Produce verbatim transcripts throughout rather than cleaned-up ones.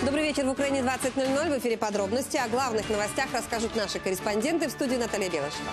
Добрый вечер. В Украине двадцать ноль ноль. В эфире подробности. О главных новостях расскажут наши корреспонденты. В студии Наталья Белышева.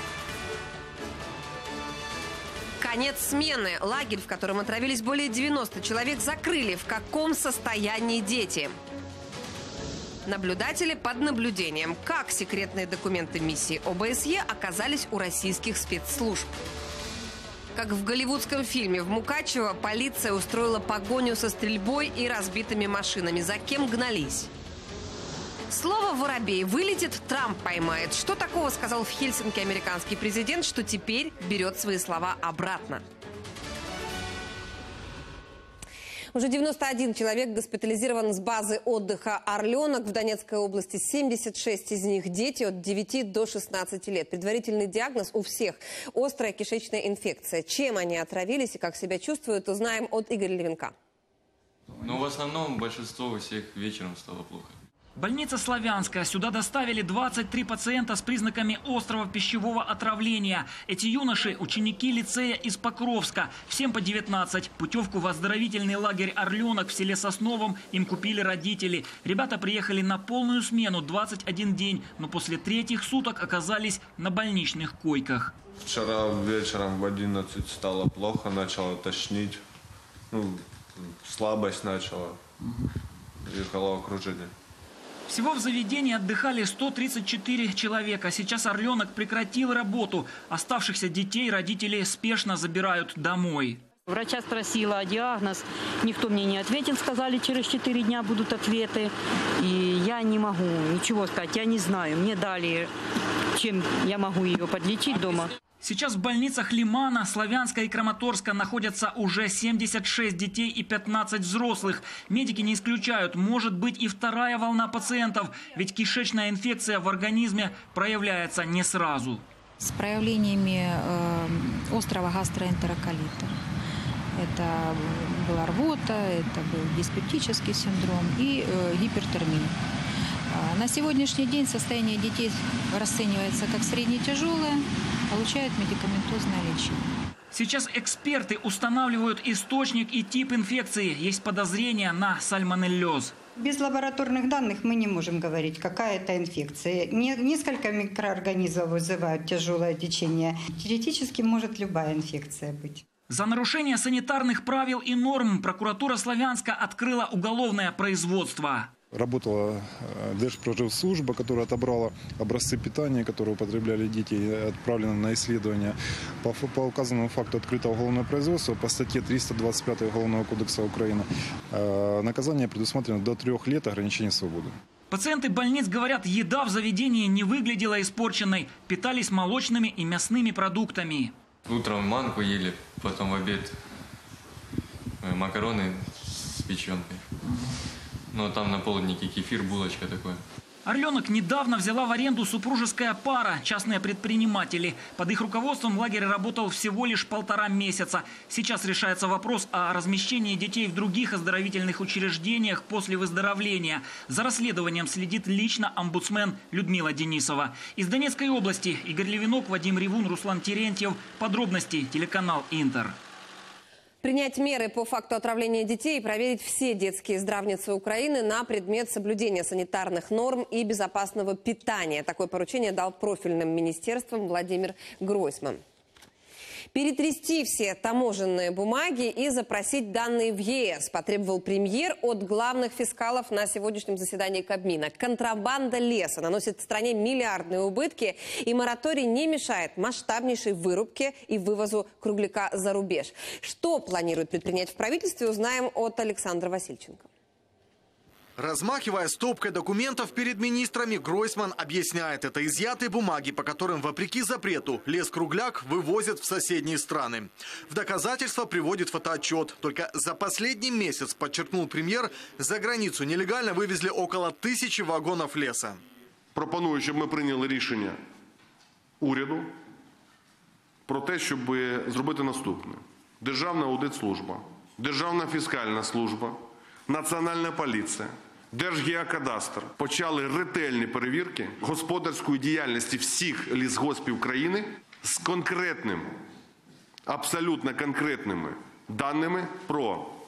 Конец смены. Лагерь, в котором отравились более девяноста человек, закрыли. В каком состоянии дети? Наблюдатели под наблюдением. Как секретные документы миссии О Бэ Эс Е оказались у российских спецслужб? Как в голливудском фильме, в Мукачево полиция устроила погоню со стрельбой и разбитыми машинами. За кем гнались? Слово «воробей» вылетит, Трамп поймает. Что такого сказал в Хельсинки американский президент, что теперь берет свои слова обратно? Уже девяносто один человек госпитализирован с базы отдыха «Орленок» в Донецкой области. семьдесят шесть из них дети от девяти до шестнадцати лет. Предварительный диагноз у всех – острая кишечная инфекция. Чем они отравились и как себя чувствуют, узнаем от Игоря Левенка. Ну, в основном большинство у всех вечером стало плохо. Больница Славянская. Сюда доставили двадцать три пациента с признаками острого пищевого отравления. Эти юноши – ученики лицея из Покровска. Всем по девятнадцать. Путевку в оздоровительный лагерь «Орленок» в селе Сосновом им купили родители. Ребята приехали на полную смену двадцать один день, но после третьих суток оказались на больничных койках. Вчера вечером в одиннадцать стало плохо, начало тошнить, ну, слабость начала и головокружение. Всего в заведении отдыхали сто тридцать четыре человека. Сейчас «Орленок» прекратил работу. Оставшихся детей родители спешно забирают домой. Врача спросила диагноз. Никто мне не ответил. Сказали, через четыре дня будут ответы. И я не могу ничего сказать. Я не знаю. Мне дали, чем я могу ее подлечить дома. Сейчас в больницах Лимана, Славянска и Краматорска находятся уже семьдесят шесть детей и пятнадцать взрослых. Медики не исключают, может быть и вторая волна пациентов, ведь кишечная инфекция в организме проявляется не сразу. С проявлениями э, острого гастроэнтероколита. Это была рвота, это был диспептический синдром и э, гипертермия. На сегодняшний день состояние детей расценивается как средне-тяжелое, получают медикаментозное лечение. Сейчас эксперты устанавливают источник и тип инфекции. Есть подозрение на сальмонеллез. Без лабораторных данных мы не можем говорить, какая это инфекция. Несколько микроорганизмов вызывают тяжелое течение. Теоретически может любая инфекция быть. За нарушение санитарных правил и норм прокуратура Славянска открыла уголовное производство. Работала Держпроживслужба, которая отобрала образцы питания, которые употребляли дети, и отправлены на исследование. По, по указанному факту открыто уголовное производство по статье триста двадцать пять Уголовного кодекса Украины. Наказание предусмотрено до трех лет ограничения свободы. Пациенты больниц говорят, еда в заведении не выглядела испорченной, питались молочными и мясными продуктами. Утром манку ели, потом в обед макароны с печенкой. Но там на полднике кефир, булочка такое. «Орленок» недавно взяла в аренду супружеская пара, частные предприниматели. Под их руководством лагерь работал всего лишь полтора месяца. Сейчас решается вопрос о размещении детей в других оздоровительных учреждениях после выздоровления. За расследованием следит лично омбудсмен Людмила Денисова. Из Донецкой области Игорь Левенок, Вадим Ревун, Руслан Терентьев. Подробности телеканал «Интер». Принять меры по факту отравления детей и проверить все детские здравницы Украины на предмет соблюдения санитарных норм и безопасного питания. Такое поручение дал профильным министерствам Владимир Гройсман. Перетрясти все таможенные бумаги и запросить данные в Е Эс потребовал премьер от главных фискалов на сегодняшнем заседании Кабмина. Контрабанда леса наносит стране миллиардные убытки, и мораторий не мешает масштабнейшей вырубке и вывозу кругляка за рубеж. Что планирует предпринять в правительстве, узнаем от Александра Васильченко. Размахивая стопкой документов перед министрами, Гройсман объясняет, это изъятые бумаги, по которым, вопреки запрету, лес-кругляк вывозят в соседние страны. В доказательство приводит фотоотчет. Только за последний месяц, подчеркнул премьер, за границу нелегально вывезли около тысячи вагонов леса. Пропоную, щоб ми прийняли рішення уряду про те, щоб зробити наступне. Державна аудитслужба, Державна фіскальна служба, Національна поліція, Держгеокадастр почали ретельні перевірки господарської діяльності всіх лісгоспів країни з конкретними, абсолютно конкретними даними про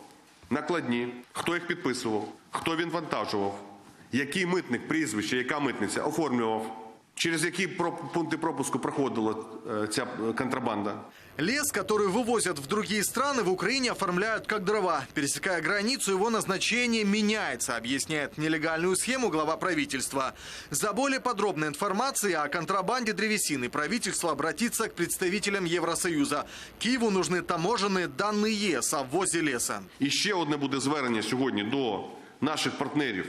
накладні, хто їх підписував, хто він вантажував, який митник, прізвище, яка митниця оформлював, через які пункти пропуску проходила ця контрабанда. Лес, который вывозят в другие страны, в Украине оформляют как дрова. Пересекая границу, его назначение меняется, объясняет нелегальную схему глава правительства. За более подробной информацией о контрабанде древесины правительство обратится к представителям Евросоюза. Киеву нужны таможенные данные ЕС о ввозе леса. І ще одне буде звернення сьогодні до наших партнерів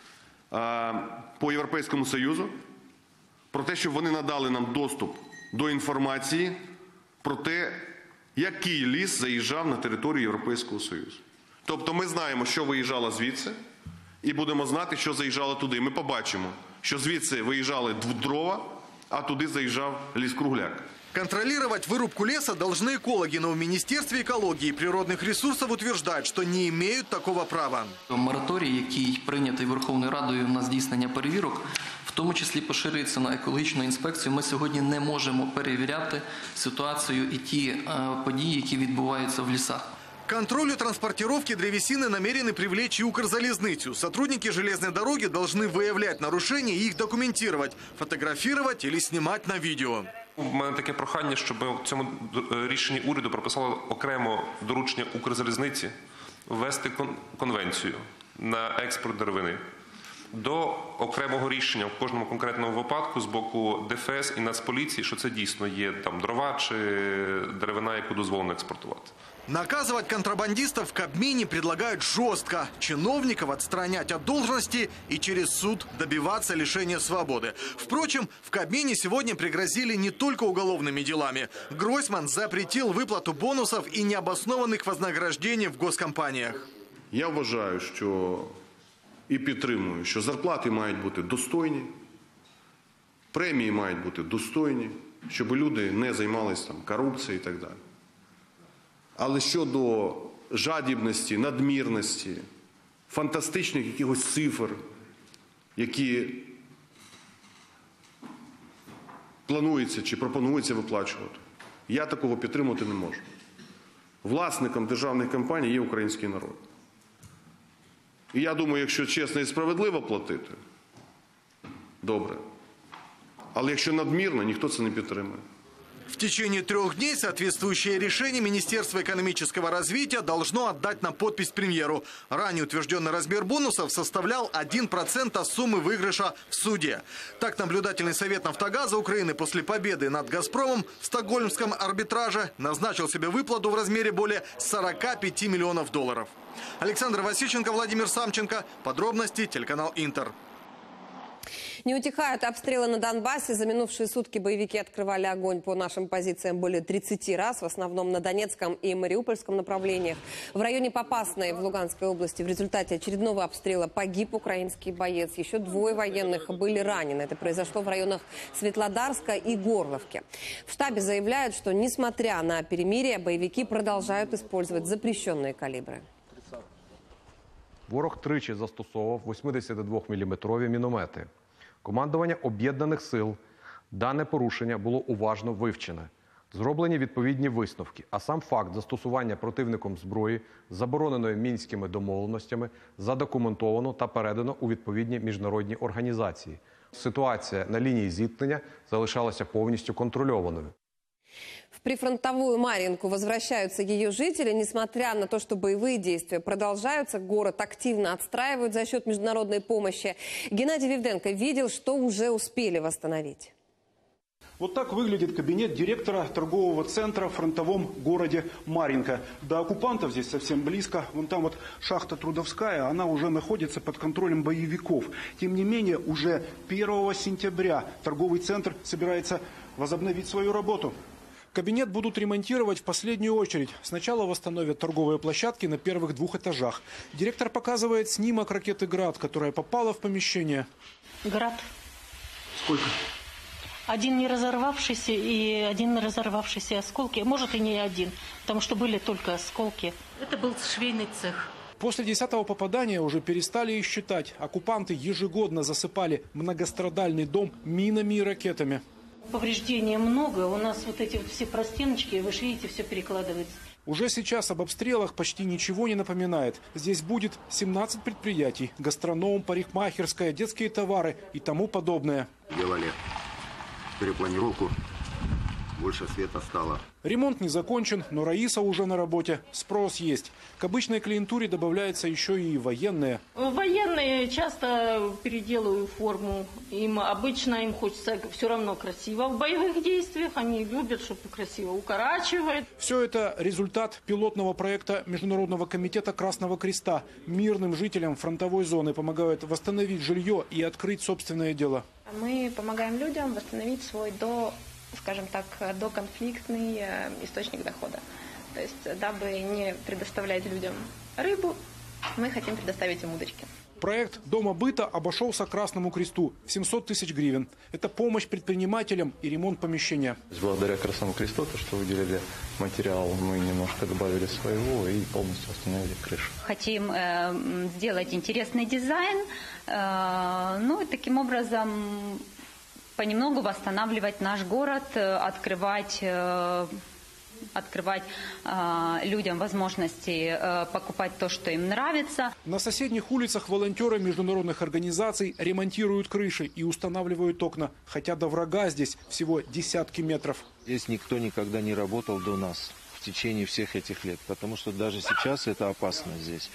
по Європейському Союзу про те, щоб вони надали нам доступ до інформації про те, який ліс заїжджав на територію Європейського Союзу. Тобто ми знаємо, що виїжджало звідси, і будемо знати, що заїжджало туди. Ми побачимо, що звідси виїжджали дрова, а туди заїжджав ліс-кругляк. Контролировать вырубку леса должны экологи, но в Министерстве экологии и природных ресурсов утверждают, что не имеют такого права. Мораторій, який прийнятий Верховною Радою на здійснення перевірок, в тому числі поширюється на екологічну інспекцію. Ми сьогодні не можемо перевіряти ситуацію і ті події, які відбуваються в лісах. К контролю транспортировки древесины намерены привлечь и Укрзалезницу. Сотрудники железной дороги должны выявлять нарушения и их документировать, фотографировать или снимать на видео. У мене таке прохання, щоб в цьому рішенні уряду прописало окремо доручення Укрзалізниці ввести конвенцію на експорт деревини. До окремого рішення в кожному конкретному випадку з боку ДФС і Нацполіції, що це дійсно є там дрова чи деревина, яку дозволено експортувати. Наказывать контрабандистов в Кабмине предлагают жестко. Чиновников отстранять от должности и через суд добиваться лишения свободы. Впрочем, в Кабмине сегодня пригрозили не только уголовными делами. Гройсман запретил выплату бонусов и необоснованных вознаграждений в госкомпаниях. Я вважаю, що і підтримую, що зарплати мають бути достойні, премії мають бути достойні, щоб люди не займалися там корупцією і так далі. Але щодо жадібності, надмірності, фантастичних якихось цифр, які планується чи пропонується виплачувати, я такого підтримувати не можу. Власником державних компаній є український народ. І я думаю, якщо чесно і справедливо платити, добре. Але якщо надмірно, ніхто це не підтримує. В течение трех дней соответствующее решение Министерства экономического развития должно отдать на подпись премьеру. Ранее утвержденный размер бонусов составлял один процент от суммы выигрыша в суде. Так, наблюдательный совет «Нафтогаза» Украины после победы над «Газпромом» в стокгольмском арбитраже назначил себе выплату в размере более сорока пяти миллионов долларов. Александр Васильченко, Владимир Самченко. Подробности телеканал «Интер». Не утихают обстрелы на Донбассе. За минувшие сутки боевики открывали огонь по нашим позициям более тридцати раз, в основном на Донецком и Мариупольском направлениях. В районе Попасной в Луганской области в результате очередного обстрела погиб украинский боец. Еще двое военных были ранены. Это произошло в районах Светлодарска и Горловки. В штабе заявляют, что несмотря на перемирие, боевики продолжают использовать запрещенные калибры. Ворог тричі застосовував вісімдесятидвоміліметрові міномети. Командування Об'єднаних сил дане порушення було уважно вивчене. Зроблені відповідні висновки, а сам факт застосування противником зброї, забороненої Мінськими домовленостями, задокументовано та передано у відповідні міжнародні організації. Ситуація на лінії зіткнення залишалася повністю контрольованою. В прифронтовую Марьинку возвращаются ее жители. Несмотря на то, что боевые действия продолжаются, город активно отстраивают за счет международной помощи. Геннадий Вивденко видел, что уже успели восстановить. Вот так выглядит кабинет директора торгового центра в фронтовом городе Марьинка. До оккупантов здесь совсем близко. Вон там вот шахта Трудовская, она уже находится под контролем боевиков. Тем не менее, уже первого сентября торговый центр собирается возобновить свою работу. Кабинет будут ремонтировать в последнюю очередь. Сначала восстановят торговые площадки на первых двух этажах. Директор показывает снимок ракеты «Град», которая попала в помещение. «Град». Сколько? Один не разорвавшийся и один разорвавшийся осколки. Может, и не один, потому что были только осколки. Это был швейный цех. После десятого попадания уже перестали их считать. Оккупанты ежегодно засыпали многострадальный дом минами и ракетами. Повреждений много. У нас вот эти вот все простеночки, вы же видите, все перекладывается. Уже сейчас об обстрелах почти ничего не напоминает. Здесь будет семнадцать предприятий, гастроном, парикмахерская, детские товары и тому подобное. Делали перепланировку, больше света стало. Ремонт не закончен, но Раиса уже на работе. Спрос есть. К обычной клиентуре добавляется еще и военные. Военные часто переделывают форму. Им обычно им хочется все равно красиво в боевых действиях. Они любят, чтобы красиво укорачивает. Все это результат пилотного проекта Международного комитета Красного Креста. Мирным жителям фронтовой зоны помогают восстановить жилье и открыть собственное дело. Мы помогаем людям восстановить свой до... скажем так, доконфликтный источник дохода. То есть, дабы не предоставлять людям рыбу, мы хотим предоставить им удочки. Проект «Дома быта» обошелся Красному Кресту в семьсот тысяч гривен. Это помощь предпринимателям и ремонт помещения. Благодаря Красному Кресту, то, что выделили материал, мы немножко добавили своего и полностью установили крышу. Хотим э, сделать интересный дизайн, э, ну и таким образом понемногу восстанавливать наш город, открывать, открывать людям возможности покупать то, что им нравится. На соседних улицах волонтеры международных организаций ремонтируют крыши и устанавливают окна, хотя до врага здесь всего десятки метров. Здесь никто никогда не работал до нас в течение всех этих лет, потому что даже сейчас это опасно здесь.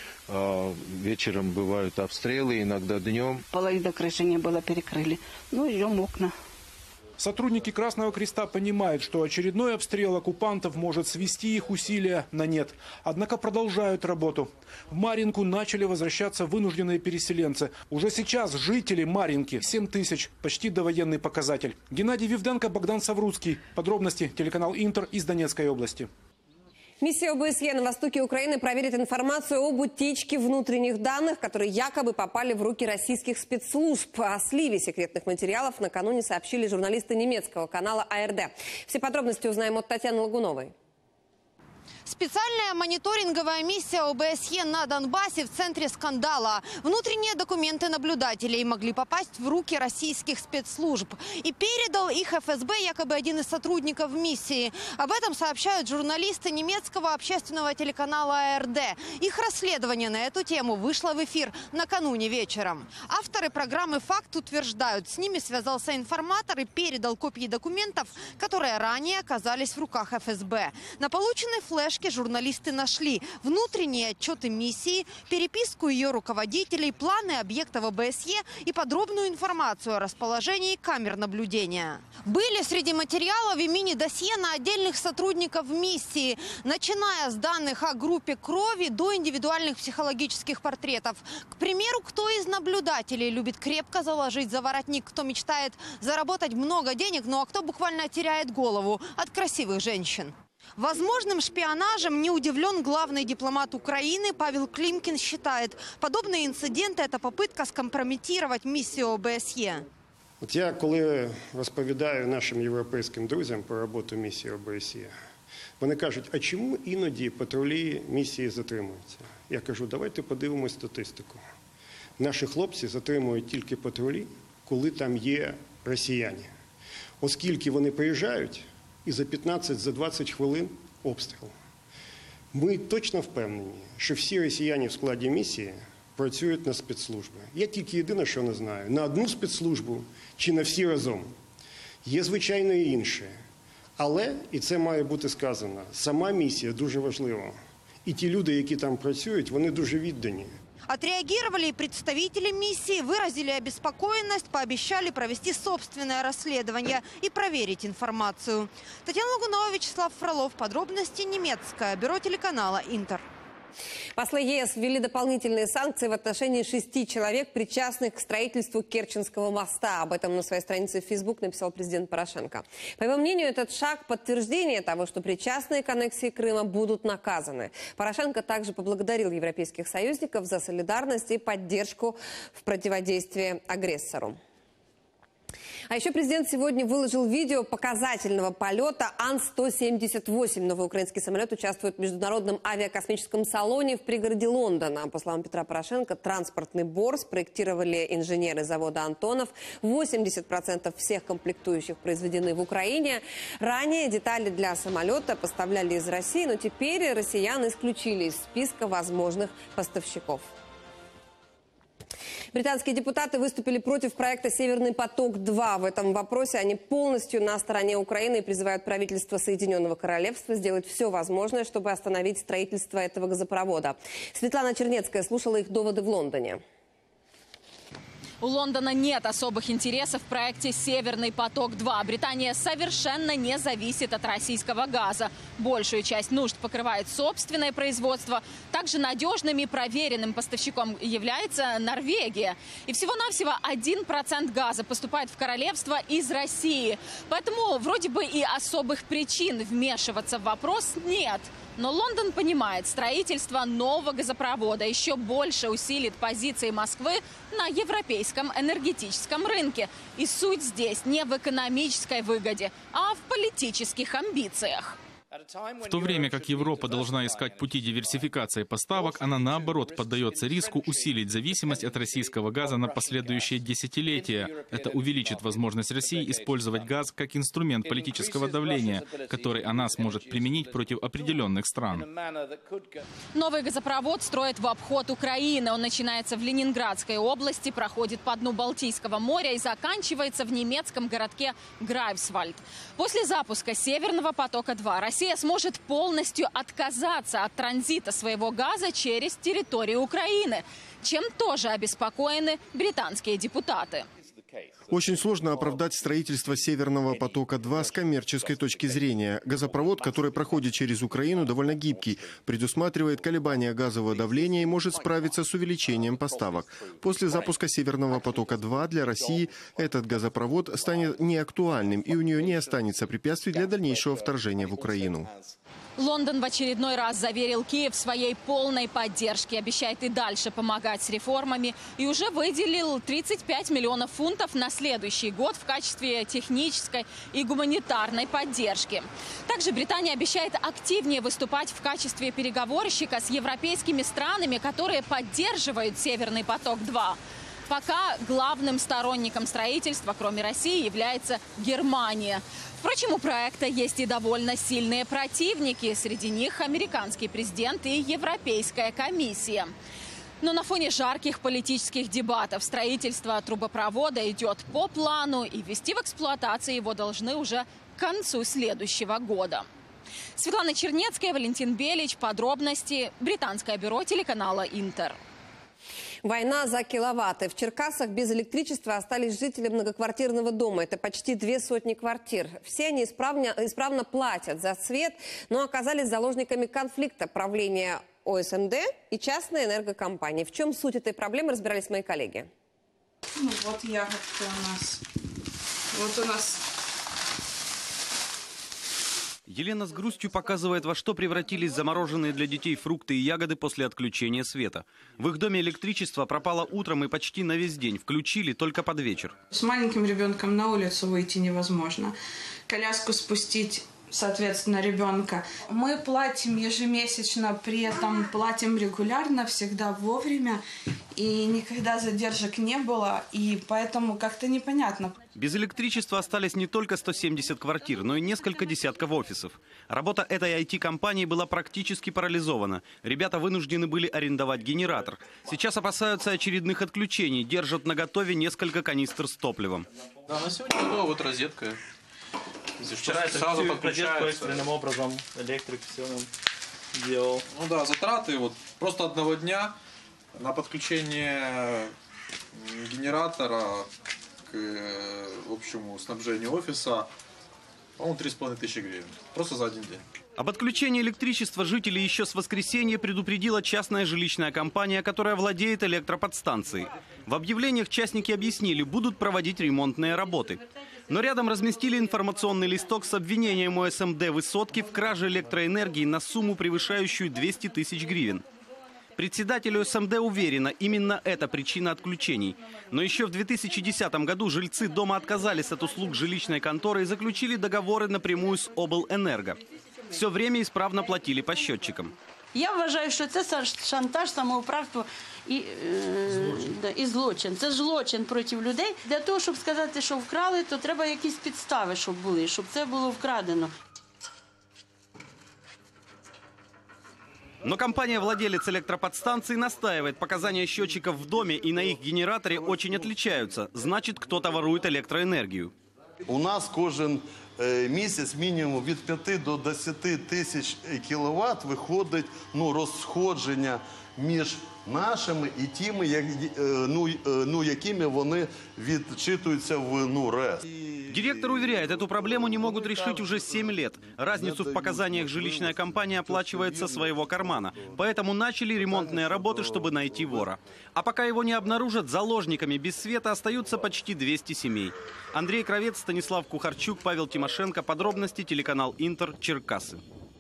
Вечером бывают обстрелы, иногда днем. Половина крыши не было, перекрыли. Ну, ждем окна. Сотрудники Красного Креста понимают, что очередной обстрел оккупантов может свести их усилия на нет. Однако продолжают работу. В Марьинку начали возвращаться вынужденные переселенцы. Уже сейчас жители Марьинки семь тысяч, почти довоенный показатель. Геннадий Вивденко, Богдан Савруцкий. Подробности телеканал Интер из Донецкой области. Миссия ОБСЕ на востоке Украины проверит информацию об утечке внутренних данных, которые якобы попали в руки российских спецслужб. О сливе секретных материалов накануне сообщили журналисты немецкого канала А Эр Дэ. Все подробности узнаем от Татьяны Лагуновой. Специальная мониторинговая миссия О Бэ Эс Е на Донбассе в центре скандала. Внутренние документы наблюдателей могли попасть в руки российских спецслужб. И передал их Эф Эс Бэ якобы один из сотрудников миссии. Об этом сообщают журналисты немецкого общественного телеканала А Эр Дэ. Их расследование на эту тему вышло в эфир накануне вечером. Авторы программы «Факт» утверждают, с ними связался информатор и передал копии документов, которые ранее оказались в руках Эф Эс Бэ. На полученной флешке журналисты нашли внутренние отчеты миссии, переписку ее руководителей, планы объектов О Бэ Эс Е и подробную информацию о расположении камер наблюдения. Были среди материалов и мини-досье на отдельных сотрудников миссии, начиная с данных о группе крови до индивидуальных психологических портретов. К примеру, кто из наблюдателей любит крепко заложить за воротник, кто мечтает заработать много денег, ну а кто буквально теряет голову от красивых женщин. Возможным шпионажем не удивлен главный дипломат Украины Павел Климкін. Считает, подобные инциденты – это попытка скомпрометировать миссию О Бэ Эс Е. От я, коли розповідаю нашим європейським друзям про роботу місії О Бэ Эс Е, вони кажуть, а чому іноді патрулі місії затримуються? Я кажу, давайте подивимось статистику. Наші хлопці затримують тільки патрулі, коли там є росіяни. Оскільки вони приїжджають, і за п'ятнадцять - за двадцять хвилин обстріл. Ми точно впевнені, що всі росіяни в складі місії працюють на спецслужби. Я тільки єдине, що не знаю, на одну спецслужбу чи на всі разом. Є, звичайно, і інше. Але, і це має бути сказано, сама місія дуже важлива. І ті люди, які там працюють, вони дуже віддані. Отреагировали и представители миссии, выразили обеспокоенность, пообещали провести собственное расследование и проверить информацию. Татьяна Лагунова, Вячеслав Фролов. Подробности немецкое бюро телеканала Интер. Послы Е Эс ввели дополнительные санкции в отношении шести человек, причастных к строительству Керченского моста. Об этом на своей странице в Фейсбук написал президент Порошенко. По его мнению, этот шаг – подтверждение того, что причастные к аннексии Крыма будут наказаны. Порошенко также поблагодарил европейских союзников за солидарность и поддержку в противодействии агрессору. А еще президент сегодня выложил видео показательного полета Ан сто семьдесят восемь. Новый украинский самолет участвует в международном авиакосмическом салоне в пригороде Лондона. По словам Петра Порошенко, транспортный бор спроектировали инженеры завода «Антонов». восемьдесят процентов всех комплектующих произведены в Украине. Ранее детали для самолета поставляли из России, но теперь россиян исключили из списка возможных поставщиков. Британские депутаты выступили против проекта «Северный поток-два». В этом вопросе они полностью на стороне Украины и призывают правительство Соединенного Королевства сделать все возможное, чтобы остановить строительство этого газопровода. Светлана Чернецкая слушала их доводы в Лондоне. У Лондона нет особых интересов в проекте «Северный поток-два». Британия совершенно не зависит от российского газа. Большую часть нужд покрывает собственное производство. Также надежным и проверенным поставщиком является Норвегия. И всего-навсего один процент газа поступает в королевство из России. Поэтому вроде бы и особых причин вмешиваться в вопрос нет. Но Лондон понимает, строительство нового газопровода еще больше усилит позиции Москвы на европейском энергетическом рынке. И суть здесь не в экономической выгоде, а в политических амбициях. В то время как Европа должна искать пути диверсификации поставок, она наоборот поддается риску усилить зависимость от российского газа на последующие десятилетия. Это увеличит возможность России использовать газ как инструмент политического давления, который она сможет применить против определенных стран. Новый газопровод строят в обход Украины. Он начинается в Ленинградской области, проходит по дну Балтийского моря и заканчивается в немецком городке Грайфсвальд. После запуска «Северного потока-два» Россия Россия сможет полностью отказаться от транзита своего газа через территорию Украины, чем тоже обеспокоены британские депутаты. Очень сложно оправдать строительство «Северного потока-два» с коммерческой точки зрения. Газопровод, который проходит через Украину, довольно гибкий, предусматривает колебания газового давления и может справиться с увеличением поставок. После запуска «Северного потока-два» для России этот газопровод станет неактуальным, и у нее не останется препятствий для дальнейшего вторжения в Украину. Лондон в очередной раз заверил Киев в своей полной поддержке, обещает и дальше помогать с реформами и уже выделил тридцать пять миллионов фунтов на следующий год в качестве технической и гуманитарной поддержки. Также Британия обещает активнее выступать в качестве переговорщика с европейскими странами, которые поддерживают «Северный поток-два». Пока главным сторонником строительства, кроме России, является Германия. Впрочем, у проекта есть и довольно сильные противники. Среди них американский президент и Европейская комиссия. Но на фоне жарких политических дебатов строительство трубопровода идет по плану, и ввести в эксплуатацию его должны уже к концу следующего года. Светлана Чернецкая, Валентин Белич. Подробности. Британское бюро телеканала «Интер». Война за киловатты. В Черкасах без электричества остались жители многоквартирного дома. Это почти две сотни квартир. Все они исправно, исправно платят за свет, но оказались заложниками конфликта правления О С М Д и частной энергокомпании. В чем суть этой проблемы, разбирались мои коллеги. Ну вот ягодка у нас. Вот у нас... Елена с грустью показывает, во что превратились замороженные для детей фрукты и ягоды после отключения света. В их доме электричество пропало утром и почти на весь день. Включили только под вечер. С маленьким ребенком на улицу выйти невозможно. Коляску спустить, соответственно, ребенка. Мы платим ежемесячно, при этом платим регулярно, всегда вовремя. И никогда задержек не было, и поэтому как-то непонятно. Без электричества остались не только сто семьдесят квартир, но и несколько десятков офисов. Работа этой ай ти-компании была практически парализована. Ребята вынуждены были арендовать генератор. Сейчас опасаются очередных отключений, держат наготове несколько канистр с топливом. Да, на сегодня готова вот розетка. Вчера это сразу подключается экстренным образом, электрик все нам делал. Ну да, затраты вот просто одного дня на подключение генератора к общему снабжению офиса, по-моему, три с половиной тысячи гривен. Просто за один день. Об отключении электричества жителей еще с воскресенья предупредила частная жилищная компания, которая владеет электроподстанцией. В объявлениях частники объяснили, будут проводить ремонтные работы. Но рядом разместили информационный листок с обвинением О С М Д «Высотки» в краже электроэнергии на сумму, превышающую двести тысяч гривен. Председатель СМД уверена, именно это причина отключений. Но еще в две тысячи десятом году жильцы дома отказались от услуг жилищной конторы и заключили договоры напрямую с облэнерго. Все время исправно платили по счетчикам. Я вважаю, що це шантаж, самоуправство і, е, і злочин. Це злочин проти людей. Для того, щоб сказати, що вкрали, то треба якісь підстави, щоб були, щоб це було вкрадено. Но компания-владелец электроподстанции настаивает, показания счетчиков в доме и на их генераторе очень отличаются. Значит, кто-то ворует электроэнергию. У нас кожен місяць мінімум від п'яти до десяти тисяч кіловат виходить ну, розходження між нашими і тими, як, ну, ну, якими вони відчитуються в ну, РЕС. Директор уверяет, эту проблему не могут решить уже семь лет. Разницу в показаниях жилищная компания оплачивает со своего кармана. Поэтому начали ремонтные работы, чтобы найти вора. А пока его не обнаружат, заложниками без света остаются почти двести семей. Андрей Кравец, Станислав Кухарчук, Павел Тимошенко. Подробности телеканал Интер, Черкассы.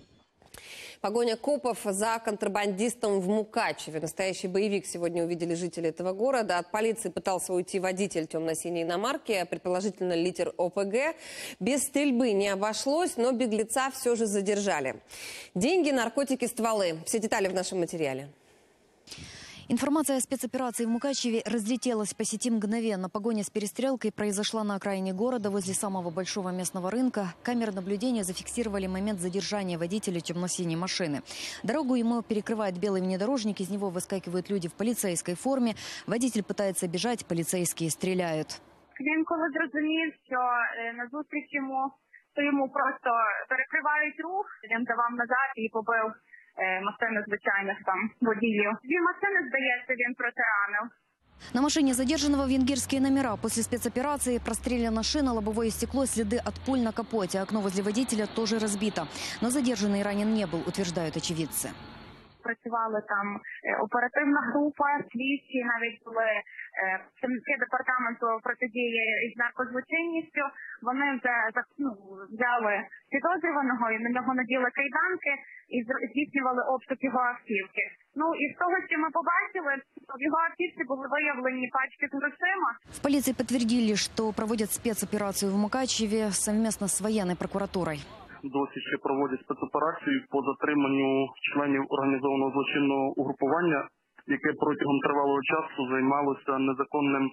Погоня копов за контрабандистом в Мукачеве. Настоящий боевик сегодня увидели жители этого города. От полиции пытался уйти водитель темно-синей иномарки, предположительно литер ОПГ. Без стрельбы не обошлось, но беглеца все же задержали. Деньги, наркотики, стволы. Все детали в нашем материале. Информация о спецоперации в Мукачеве разлетелась по сети мгновенно. Погоня с перестрелкой произошла на окраине города, возле самого большого местного рынка. Камеры наблюдения зафиксировали момент задержания водителя темно-синей машины. Дорогу ему перекрывает белый внедорожник, из него выскакивают люди в полицейской форме. Водитель пытается бежать, полицейские стреляют. Він коли зрозумів, що назустріч йому, то йому просто перекривають рух, він давав назад і побив машини звичайних там водіїв. Дві машини, здається, він протаранив. На машине задержанного венгерские номера. После спецоперации прострелена шина, лобовое стекло, следы от пуль на капоте. Окно возле водителя тоже разбито. Но задержанный ранен не был, утверждают очевидцы. Працювали там оперативна група, слідчі, навіть були працівники департаменту протидії із наркозлочинністю. Вони вже ну, взяли підозрюваного і на нього наділи кайданки і здійснювали обшук його автівки. Ну і з того, що ми побачили, в його автівці були виявлені пачки з грошима. В полиции подтвердили, что проводят спецоперацию в Мукачеве совместно с военной прокуратурой. Досі ще проводять спецоперацію по затриманню членів організованого злочинного угрупування, яке протягом тривалого часу займалося незаконним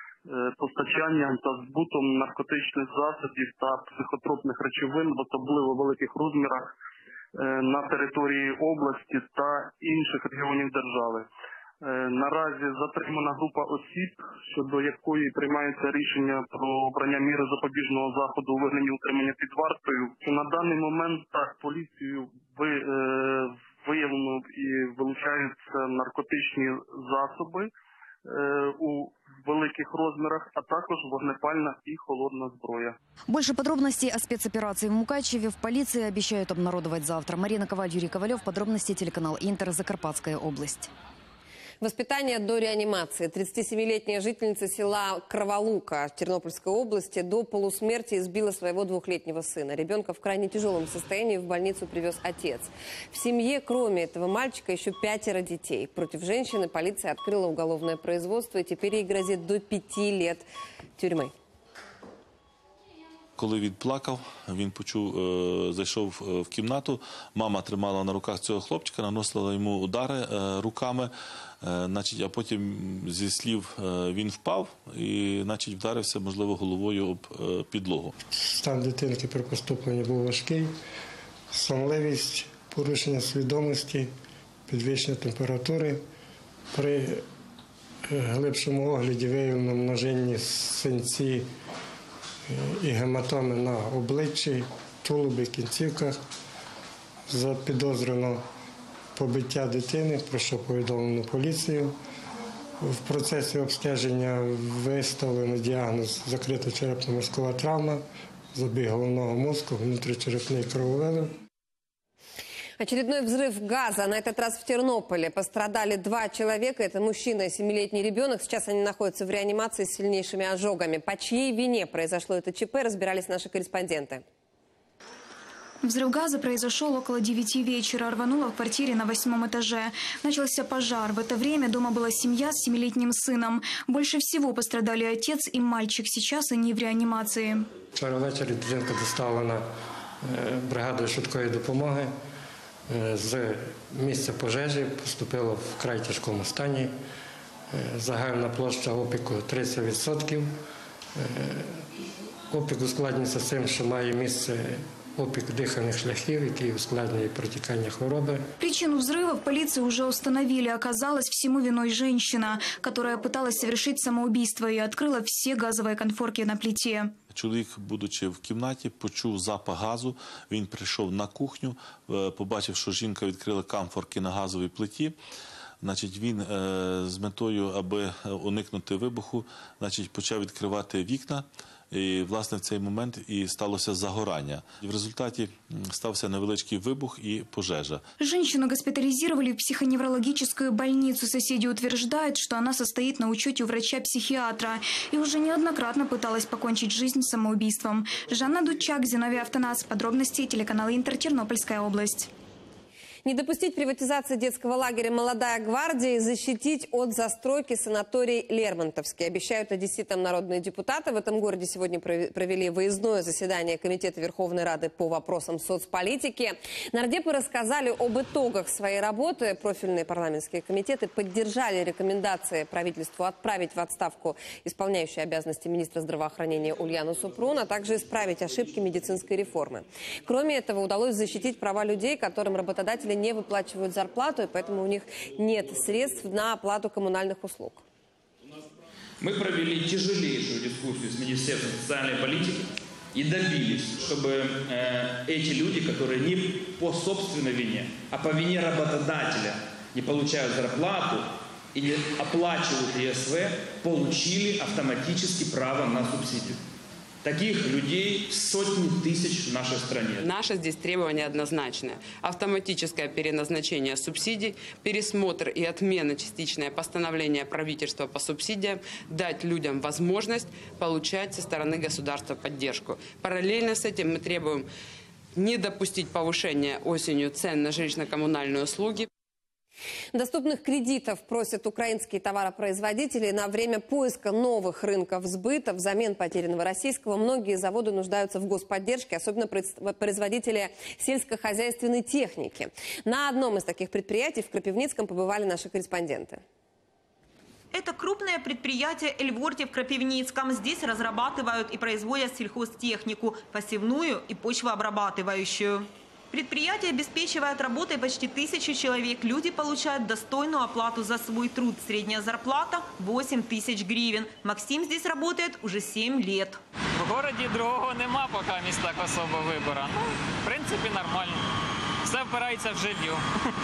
постачанням та збутом наркотичних засобів та психотропних речовин в особливо великих розмірах на території області та інших регіонів держави. Наразі затримана група осіб, щодо якої приймається рішення про обрання міри запобіжного заходу у вигляді утримання під вартою. На даний момент так, поліцією виявлено і вилучаються наркотичні засоби у великих розмірах, а також вогнепальна і холодна зброя. Больше подробностей о спецоперации в Мукачеве в полиции обещают обнародовать завтра. Марина Коваль, Юрий Ковалев. Подробности телеканал Интер, Закарпатская область. Воспитание до реанимации. тридцатисемилетняя жительница села Кроволука Тернопольской области до полусмерти избила своего двухлетнего сына. Ребенка в крайне тяжелом состоянии в больницу привез отец. В семье, кроме этого мальчика, еще пятеро детей. Против женщины полиция открыла уголовное производство, и теперь ей грозит до пяти лет тюрьмы. Коли він плакав, він почув, зайшов в кімнату, мама тримала на руках цього хлопчика, наносила йому удари руками, значить, а потім зі слів він впав і значить, вдарився, можливо, головою об підлогу. Стан дитинки при поступленні був важкий, сонливість, порушення свідомості, підвищення температури. При глибшому огляді виявлено множинні синці і гематоми на обличчі, тулубі, кінцівках. Запідозрено побиття дитини, про що повідомлено поліцію. В процесі обстеження виставлено діагноз закрита черепно-мозкова травма, забіг головного мозку, внутрічерепний крововилив. Очередной взрыв газа, на этот раз в Тернополе. Пострадали два человека. Это мужчина и семилетний ребенок. Сейчас они находятся в реанимации с сильнейшими ожогами. По чьей вине произошло это ЧП, разбирались наши корреспонденты. Взрыв газа произошел около девяти вечера. Рвануло в квартире на восьмом этаже. Начался пожар. В это время дома была семья с семилетним сыном. Больше всего пострадали отец и мальчик. Сейчас они в реанимации. Вчора ввечері дитинка доставлена бригадою швидкої допомоги. З місця пожежі поступила в вкрай тяжкому стані. Загальна площа опіку тридцять відсотків. Опік ускладнюється тим, що має місце опік дихальных шляхов, які ускладняют протекание хвороби. Причину взрыва в полиции уже установили. Оказалось, всему виной женщина, которая пыталась совершить самоубийство и открыла все газовые конфорки на плите. Чоловік, будучи в кімнаті, почув запах газу. Він прийшов на кухню, побачив, що жінка відкрила камфорки на газовій плиті. Значить, він з метою, аби уникнути вибуху, значить, почав відкривати вікна. І, власне, в цей момент і сталося загорання. В результаті стався невеличкий вибух і пожежа. Женщину госпитализировали в психоневрологическую больницу. Соседи утверждают, что она состоит на учете у врача-психиатра и уже неоднократно пыталась покончить жизнь самоубийством. Жанна Дудчак, Зиновий Автонас. Подробности телеканал Интер, Тернопольская область. Не допустить приватизации детского лагеря «Молодая гвардия» и защитить от застройки санаторий Лермонтовский. Обещают одесситам народные депутаты. В этом городе сегодня провели выездное заседание Комитета Верховной Рады по вопросам соцполитики. Нардепы рассказали об итогах своей работы. Профильные парламентские комитеты поддержали рекомендации правительству отправить в отставку исполняющую обязанности министра здравоохранения Ульяну Супрун, а также исправить ошибки медицинской реформы. Кроме этого, удалось защитить права людей, которым работодатели не выплачивают зарплату, и поэтому у них нет средств на оплату коммунальных услуг. Мы провели тяжелейшую дискуссию с Министерством социальной политики и добились, чтобы э, эти люди, которые не по собственной вине, а по вине работодателя не получают зарплату и не оплачивают ЕСВ, получили автоматически право на субсидию. Таких людей сотни тысяч в нашей стране. Наше здесь требование однозначное. Автоматическое переназначение субсидий, пересмотр и отмена частичное постановление правительства по субсидиям, дать людям возможность получать со стороны государства поддержку. Параллельно с этим мы требуем не допустить повышения осенью цен на жилищно-коммунальные услуги. Доступных кредитов просят украинские товаропроизводители на время поиска новых рынков сбыта взамен потерянного российского. Многие заводы нуждаются в господдержке, особенно производители сельскохозяйственной техники. На одном из таких предприятий в Крапивницком побывали наши корреспонденты. Это крупное предприятие «Эльворти» в Крапивницком. Здесь разрабатывают и производят сельхозтехнику, посевную и почвообрабатывающую. Предприятие обеспечивает работой почти тысячу человек. Люди получают достойную оплату за свой труд. Средняя зарплата – восемь тысяч гривен. Максим здесь работает уже семь лет. В городі другого нема, поки міста особо вибору. Ну, в принципі, нормально. Все впирається в жилье.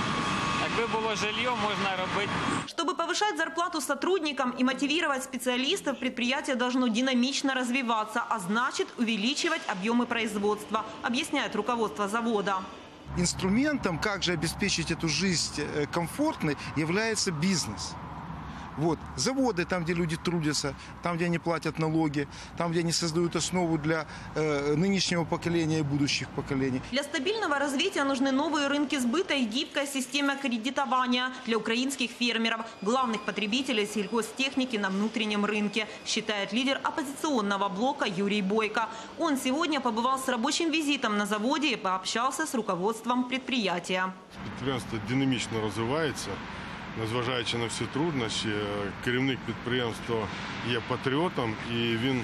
Якби было жилье, можно робить. Чтобы повышать зарплату сотрудникам и мотивировать специалистов, предприятие должно динамично развиваться, а значит увеличивать объемы производства, объясняет руководство завода. Инструментом, как же обеспечить эту жизнь комфортной, является бизнес. Вот. Заводы, там, где люди трудятся, там, где они платят налоги, там, где они создают основу для э, нынешнего поколения и будущих поколений. Для стабильного развития нужны новые рынки сбыта и гибкая система кредитования для украинских фермеров, главных потребителей сельхозтехники на внутреннем рынке, считает лидер оппозиционного блока Юрий Бойко. Он сегодня побывал с рабочим визитом на заводе и пообщался с руководством предприятия. Предприятие динамично развивается. Незважаючи на всі труднощі, керівник підприємства є патріотом і він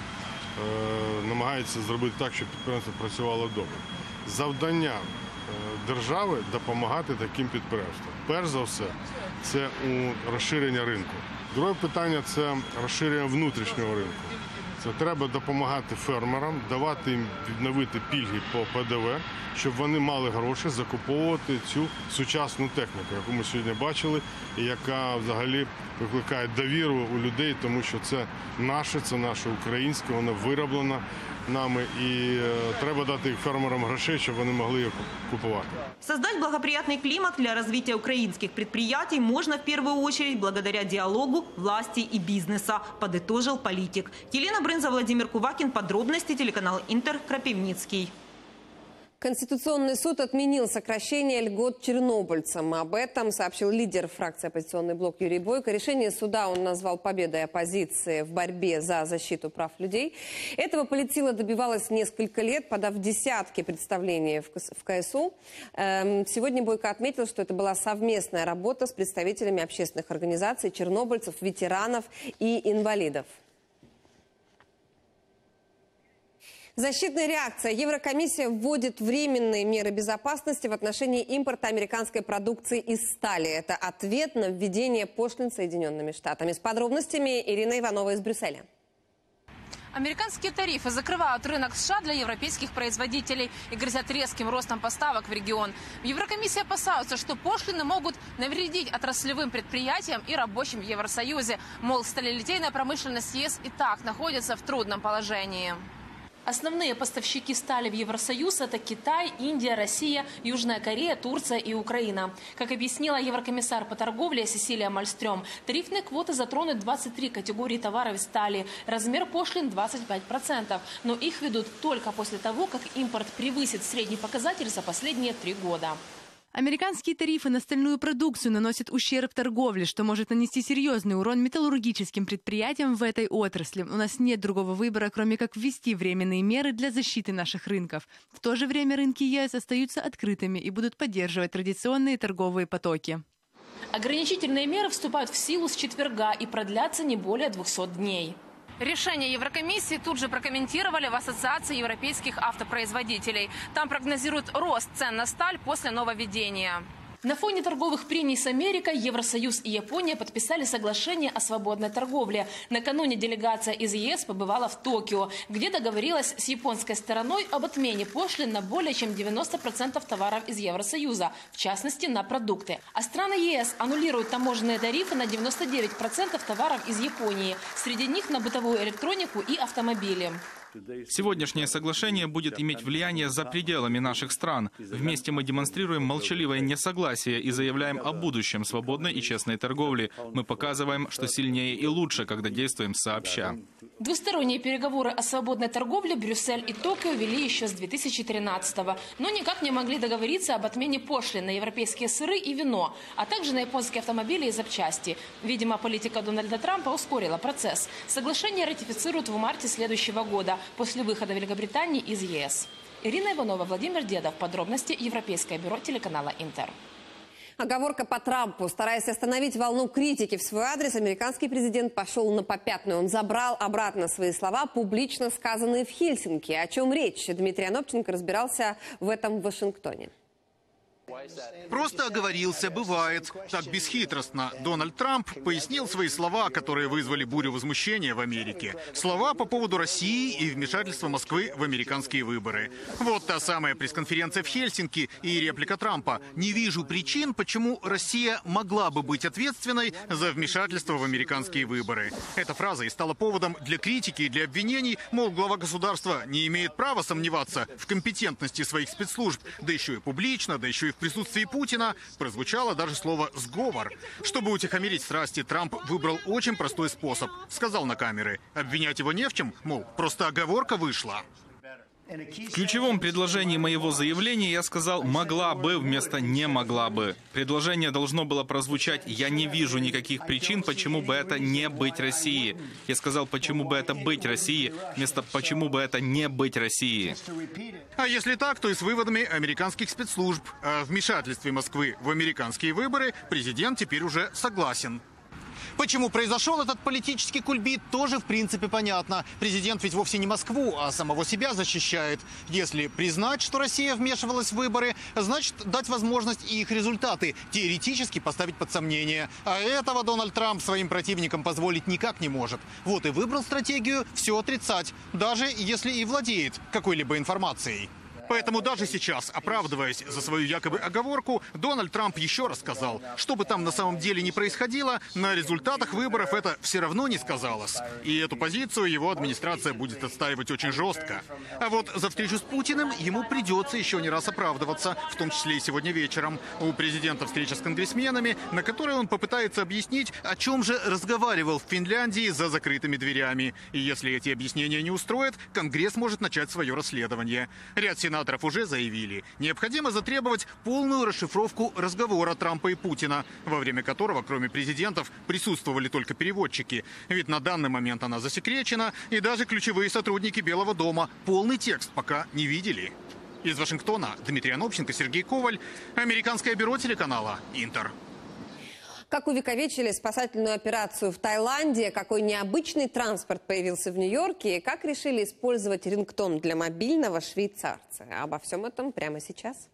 е, намагається зробити так, щоб підприємство працювало добре. Завдання е, держави – допомагати таким підприємствам. Перш за все, це у розширення ринку. Друге питання – це розширення внутрішнього ринку. Це треба допомагати фермерам, давати їм відновити пільги по Пе Де Ве, щоб вони мали гроші закуповувати цю сучасну техніку, яку ми сьогодні бачили, і яка взагалі викликає довіру у людей, тому що це наше, це наше українське, воно вироблено нами, і треба дати фермерам грошей, щоб вони могли їх купувати. Создать благоприятный климат для развития украинских предприятий можно в первую очередь благодаря диалогу власти и бизнеса, подытожил политик. Елена Брынза, Владимир Кувакин. Подробности телеканал Интер, Крапивницкий. Конституционный суд отменил сокращение льгот чернобыльцам. Об этом сообщил лидер фракции «Оппозиционный блок» Юрий Бойко. Решение суда он назвал победой оппозиции в борьбе за защиту прав людей. Этого политсила добивалась несколько лет, подав десятки представлений в КСУ. Сегодня Бойко отметил, что это была совместная работа с представителями общественных организаций, чернобыльцев, ветеранов и инвалидов. Защитная реакция. Еврокомиссия вводит временные меры безопасности в отношении импорта американской продукции из стали. Это ответ на введение пошлин Соединенными Штатами. С подробностями Ирина Иванова из Брюсселя. Американские тарифы закрывают рынок США для европейских производителей и грозят резким ростом поставок в регион. В Еврокомиссии опасаются, что пошлины могут навредить отраслевым предприятиям и рабочим в Евросоюзе. Мол, сталелитейная промышленность ЕС и так находится в трудном положении. Основные поставщики стали в Евросоюз – это Китай, Индия, Россия, Южная Корея, Турция и Украина. Как объяснила еврокомиссар по торговле Сесилия Мальстрём, тарифные квоты затронут двадцать три категории товаров из стали. Размер пошлин – двадцать пять процентов. Но их ведут только после того, как импорт превысит средний показатель за последние три года. Американские тарифы на стальную продукцию наносят ущерб торговле, что может нанести серьезный урон металлургическим предприятиям в этой отрасли. У нас нет другого выбора, кроме как ввести временные меры для защиты наших рынков. В то же время рынки ЕС остаются открытыми и будут поддерживать традиционные торговые потоки. Ограничительные меры вступают в силу с четверга и продлятся не более двухсот дней. Решение Еврокомиссии тут же прокомментировали в Ассоциации европейских автопроизводителей. Там прогнозируют рост цен на сталь после нововведения. На фоне торговых прений с Америкой Евросоюз и Япония подписали соглашение о свободной торговле. Накануне делегация из ЕС побывала в Токио, где договорилась с японской стороной об отмене пошлин на более чем девяносто процентов товаров из Евросоюза, в частности на продукты. А страны ЕС аннулируют таможенные тарифы на девяносто девять процентов товаров из Японии, среди них на бытовую электронику и автомобили. Сегодняшнее соглашение будет иметь влияние за пределами наших стран. Вместе мы демонстрируем молчаливое несогласие и заявляем о будущем свободной и честной торговли. Мы показываем, что сильнее и лучше, когда действуем сообща. Двусторонние переговоры о свободной торговле Брюссель и Токио вели еще с две тысячи тринадцатого, но никак не могли договориться об отмене пошлин на европейские сыры и вино, а также на японские автомобили и запчасти. Видимо, политика Дональда Трампа ускорила процесс. Соглашение ратифицируют в марте следующего года, после выхода Великобритании из ЕС. Ирина Иванова, Владимир Дедов. Подробности Европейское бюро телеканала Интер. Оговорка по Трампу. Стараясь остановить волну критики в свой адрес, американский президент пошел на попятную. Он забрал обратно свои слова, публично сказанные в Хельсинки. О чем речь? Дмитрий Анопченко разбирался в этом в Вашингтоне. Просто оговорился, бывает. Так бесхитростно. Дональд Трамп пояснил свои слова, которые вызвали бурю возмущения в Америке. Слова по поводу России и вмешательства Москвы в американские выборы. Вот та самая пресс-конференция в Хельсинки и реплика Трампа. «Не вижу причин, почему Россия могла бы быть ответственной за вмешательство в американские выборы». Эта фраза и стала поводом для критики и для обвинений, мол, глава государства не имеет права сомневаться в компетентности своих спецслужб, да еще и публично, да еще и в присутствии Путина. Прозвучало даже слово «сговор». Чтобы утихомирить страсти, Трамп выбрал очень простой способ. Сказал на камеры. Обвинять его не в чем, мол, просто оговорка вышла. В ключевом предложении моего заявления я сказал «могла бы» вместо «не могла бы». Предложение должно было прозвучать «я не вижу никаких причин, почему бы это не быть Россией». Я сказал «почему бы это быть Россией» вместо «почему бы это не быть Россией». А если так, то и с выводами американских спецслужб о вмешательстве Москвы в американские выборы президент теперь уже согласен. Почему произошел этот политический кульбит, тоже в принципе понятно. Президент ведь вовсе не Москву, а самого себя защищает. Если признать, что Россия вмешивалась в выборы, значит дать возможность и их результаты теоретически поставить под сомнение. А этого Дональд Трамп своим противникам позволить никак не может. Вот и выбрал стратегию все отрицать, даже если и владеет какой-либо информацией. Поэтому даже сейчас, оправдываясь за свою якобы оговорку, Дональд Трамп еще раз сказал, что бы там на самом деле ни происходило, на результатах выборов это все равно не сказалось. И эту позицию его администрация будет отстаивать очень жестко. А вот за встречу с Путиным ему придется еще не раз оправдываться, в том числе и сегодня вечером. У президента встреча с конгрессменами, на которой он попытается объяснить, о чем же разговаривал в Финляндии за закрытыми дверями. И если эти объяснения не устроят, Конгресс может начать свое расследование. Ряд сенаторов организаторов уже заявили, необходимо затребовать полную расшифровку разговора Трампа и Путина, во время которого, кроме президентов, присутствовали только переводчики. Ведь на данный момент она засекречена, и даже ключевые сотрудники Белого дома полный текст пока не видели. Из Вашингтона Дмитрий Анопченко, Сергей Коваль, Американское бюро телеканала «Интер». Как увековечили спасательную операцию в Таиланде, какой необычный транспорт появился в Нью-Йорке и как решили использовать рингтон для мобильного швейцарцы. Обо всем этом прямо сейчас.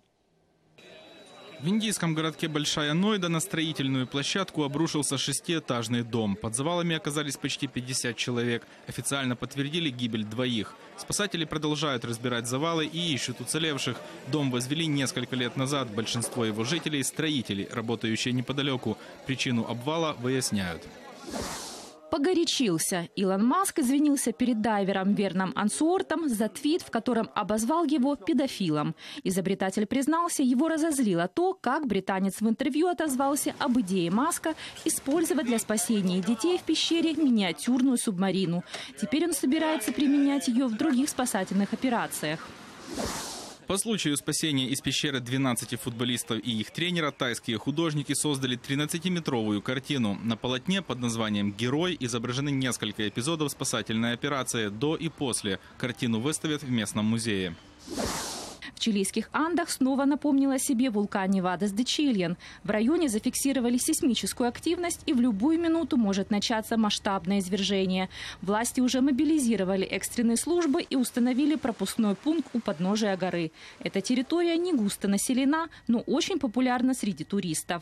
В индийском городке Большая Нойда на строительную площадку обрушился шестиэтажный дом. Под завалами оказались почти пятьдесят человек. Официально подтвердили гибель двоих. Спасатели продолжают разбирать завалы и ищут уцелевших. Дом возвели несколько лет назад. Большинство его жителей – строители, работающие неподалеку. Причину обвала выясняют. Погорячился. Илон Маск извинился перед дайвером Верном Ансуортом за твит, в котором обозвал его педофилом. Изобретатель признался, его разозлило то, как британец в интервью отозвался об идее Маска использовать для спасения детей в пещере миниатюрную субмарину. Теперь он собирается применять ее в других спасательных операциях. По случаю спасения из пещеры двенадцати футболистов и их тренера тайские художники создали тринадцатиметровую картину. На полотне под названием «Герой» изображены несколько эпизодов спасательной операции до и после. Картину выставят в местном музее. В чилийских Андах снова напомнила о себе вулкан Невадас-де-Чильян. В районе зафиксировали сейсмическую активность, и в любую минуту может начаться масштабное извержение. Власти уже мобилизировали экстренные службы и установили пропускной пункт у подножия горы. Эта территория не густо населена, но очень популярна среди туристов.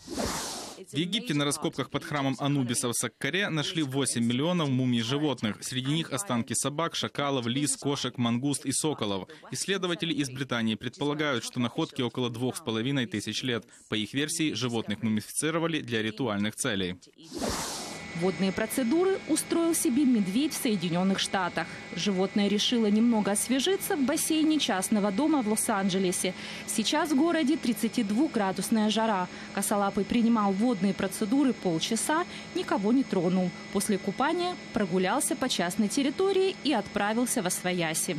В Египте на раскопках под храмом Анубиса в Саккаре нашли восемь миллионов мумий животных. Среди них останки собак, шакалов, лис, кошек, мангуст и соколов. Исследователи из Британии предполагают, что находки около двух с половиной тысяч лет. По их версии, животных мумифицировали для ритуальных целей. Водные процедуры устроил себе медведь в Соединенных Штатах. Животное решило немного освежиться в бассейне частного дома в Лос-Анджелесе. Сейчас в городе тридцатидвухградусная жара. Косолапый принимал водные процедуры полчаса, никого не тронул. После купания прогулялся по частной территории и отправился восвояси.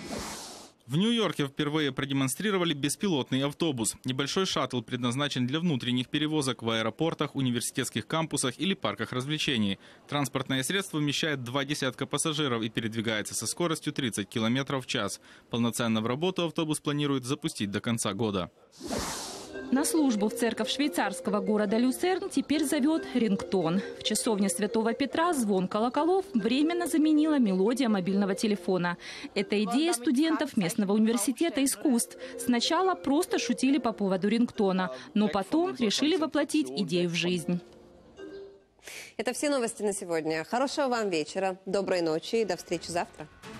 В Нью-Йорке впервые продемонстрировали беспилотный автобус. Небольшой шаттл предназначен для внутренних перевозок в аэропортах, университетских кампусах или парках развлечений. Транспортное средство вмещает два десятка пассажиров и передвигается со скоростью тридцать километров в час. Полноценно в работу автобус планируют запустить до конца года. На службу в церковь швейцарского города Люцерн теперь зовет рингтон. В часовне Святого Петра звон колоколов временно заменила мелодия мобильного телефона. Это идея студентов местного университета искусств. Сначала просто шутили по поводу рингтона, но потом решили воплотить идею в жизнь. Это все новости на сегодня. Хорошего вам вечера, доброй ночи и до встречи завтра.